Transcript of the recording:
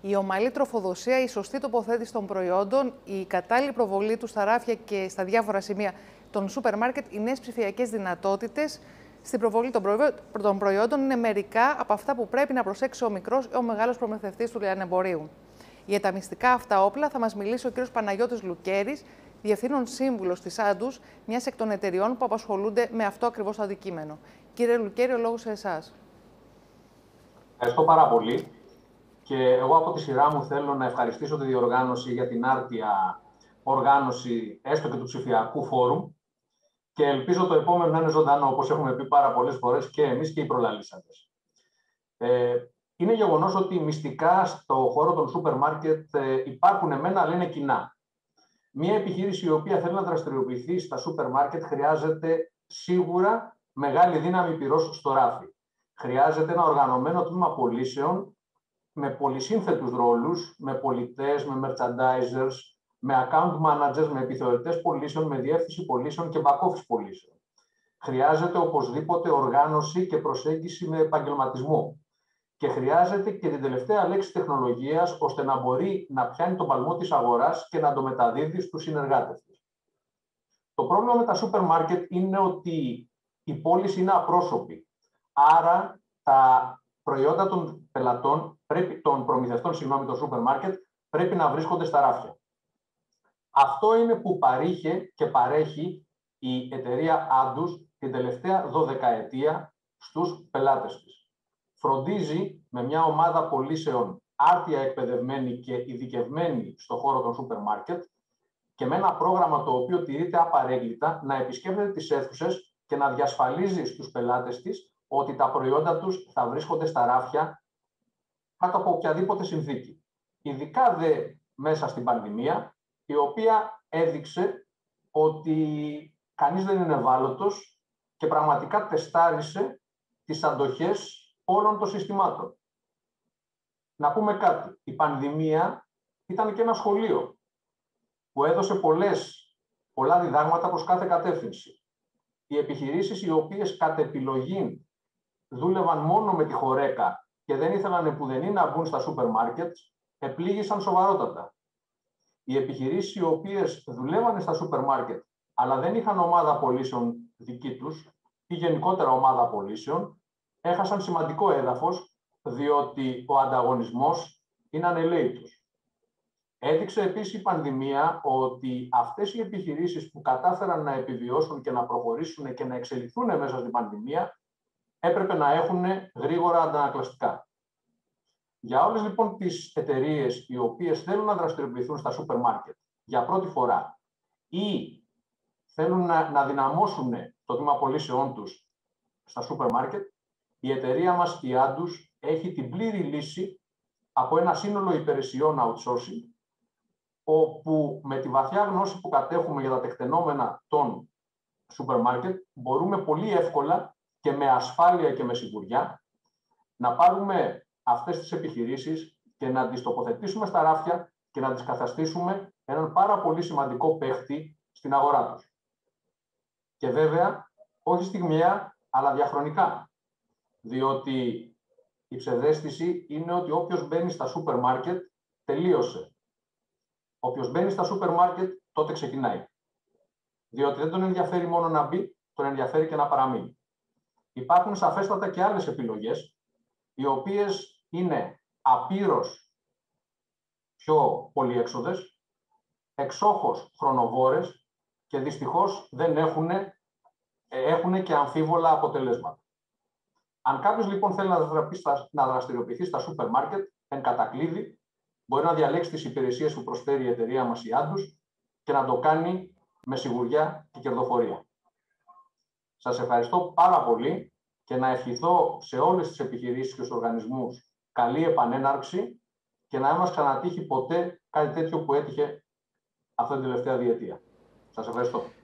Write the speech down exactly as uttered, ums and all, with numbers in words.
Η ομαλή τροφοδοσία, η σωστή τοποθέτηση των προϊόντων, η κατάλληλη προβολή του στα ράφια και στα διάφορα σημεία των σούπερ μάρκετ, οι νέες ψηφιακές δυνατότητες στην προβολή των προϊόντων είναι μερικά από αυτά που πρέπει να προσέξει ο μικρός ή ο μεγάλος προμηθευτής του λιανεμπορίου. Για τα μυστικά αυτά όπλα θα μας μιλήσει ο κ. Παναγιώτης Λουκέρης, Διευθύνων Σύμβουλος της Άντους, μιας εκ των εταιριών που απασχολούνται με αυτό ακριβώς το αντικείμενο. Κύριε Λουκέρη, ο λόγος σε εσάς. Ευχαριστώ πάρα πολύ. Και εγώ από τη σειρά μου θέλω να ευχαριστήσω τη διοργάνωση για την άρτια οργάνωση έστω και του ψηφιακού φόρουμ και ελπίζω το επόμενο να είναι ζωντανό, όπως έχουμε πει πάρα πολλές φορές και εμείς και οι προλαλήσαντες. Ε, είναι γεγονός ότι μυστικά στο χώρο των σούπερ μάρκετ ε, υπάρχουν εμένα, αλλά είναι κοινά. Μία επιχείρηση η οποία θέλει να δραστηριοποιηθεί στα σούπερ μάρκετ χρειάζεται σίγουρα μεγάλη δύναμη πυρός στο ράφι. Χρειάζεται ένα οργανωμένο τμήμα πωλήσεων με πολυσύνθετους ρόλους, με πολιτές, με merchandisers, με account managers, με επιθεωρητές πωλήσεων, με διεύθυνση πωλήσεων και back office πωλήσεων. Χρειάζεται οπωσδήποτε οργάνωση και προσέγγιση με επαγγελματισμό. Και χρειάζεται και την τελευταία λέξη τεχνολογίας, ώστε να μπορεί να πιάνει τον παλμό της αγοράς και να το μεταδίδει στους συνεργάτες της. Το πρόβλημα με τα σούπερ μάρκετ είναι ότι η πώληση είναι απρόσωπη. Άρα τα προϊόντα των πελατών, πρέπει, των προμηθευτών, συγγνώμη, των σούπερ μάρκετ, πρέπει να βρίσκονται στα ράφια. Αυτό είναι που παρήχε και παρέχει η εταιρεία Άντους την τελευταία δωδεκαετία στους πελάτες της. Φροντίζει με μια ομάδα πωλήσεων άρτια εκπαιδευμένη και ειδικευμένη στον χώρο των σούπερ μάρκετ και με ένα πρόγραμμα το οποίο τηρείται απαρέγκλιτα να επισκέπτεται τις αίθουσες και να διασφαλίζει στους πελάτες της ότι τα προϊόντα τους θα βρίσκονται στα ράφια κάτω από οποιαδήποτε συνθήκη. Ειδικά δε μέσα στην πανδημία, η οποία έδειξε ότι κανείς δεν είναι ευάλωτος και πραγματικά τεστάρισε τις αντοχές όλων των συστημάτων. Να πούμε κάτι. Η πανδημία ήταν και ένα σχολείο που έδωσε πολλές, πολλά διδάγματα προς κάθε κατεύθυνση. Οι επιχειρήσεις οι οποίες κατ' επιλογή δούλευαν μόνο με τη χορέκα και δεν ήθελαν επουδενή να μπουν στα σούπερ μάρκετ, επλήγησαν σοβαρότατα. Οι επιχειρήσεις οι οποίες δουλεύανε στα σούπερ μάρκετ, αλλά δεν είχαν ομάδα πωλήσεων δική τους ή γενικότερα ομάδα πωλήσεων, έχασαν σημαντικό έδαφος, διότι ο ανταγωνισμός είναι ανελαίητος. Έδειξε επίσης η πανδημία ότι αυτές οι επιχειρήσεις που κατάφεραν να επιβιώσουν και να προχωρήσουν και να εξελιχθούν μέσα στην πανδημία, έπρεπε να έχουν γρήγορα αντανακλαστικά. Για όλες λοιπόν τις εταιρείες οι οποίες θέλουν να δραστηριοποιηθούν στα σούπερ μάρκετ για πρώτη φορά ή θέλουν να, να δυναμώσουν το τμήμα πωλήσεών τους στα σούπερ μάρκετ, η εταιρεία μας, η Άντους, έχει την πλήρη λύση από ένα σύνολο υπηρεσιών outsourcing, όπου με τη βαθιά γνώση που κατέχουμε για τα τεκτενόμενα των σούπερ μάρκετ, μπορούμε πολύ εύκολα και με ασφάλεια και με σιγουριά να πάρουμε αυτές τις επιχειρήσεις και να τις τοποθετήσουμε στα ράφια και να τις καταστήσουμε έναν πάρα πολύ σημαντικό παίχτη στην αγορά τους. Και βέβαια, όχι στιγμιαία, αλλά διαχρονικά. Διότι η ψευδαίσθηση είναι ότι όποιος μπαίνει στα σούπερ μάρκετ, τελείωσε. Όποιος μπαίνει στα σούπερ μάρκετ, τότε ξεκινάει. Διότι δεν τον ενδιαφέρει μόνο να μπει, τον ενδιαφέρει και να παραμείνει. Υπάρχουν σαφέστατα και άλλες επιλογές, οι οποίες είναι απείρως πιο πολυέξοδες, εξόχως χρονοβόρες και δυστυχώς δεν έχουν, έχουν και αμφίβολα αποτελέσματα. Αν κάποιος λοιπόν θέλει να δραστηριοποιηθεί στα σούπερ μάρκετ, εν κατακλείδη, μπορεί να διαλέξει τις υπηρεσίες που προσφέρει η εταιρεία μας η Άντους και να το κάνει με σιγουριά και κερδοφορία. Σας ευχαριστώ πάρα πολύ και να ευχηθώ σε όλες τις επιχειρήσεις και στους οργανισμούς καλή επανέναρξη και να μην μας ξανατύχει ποτέ κάτι τέτοιο που έτυχε αυτή την τελευταία διετία. Σας ευχαριστώ.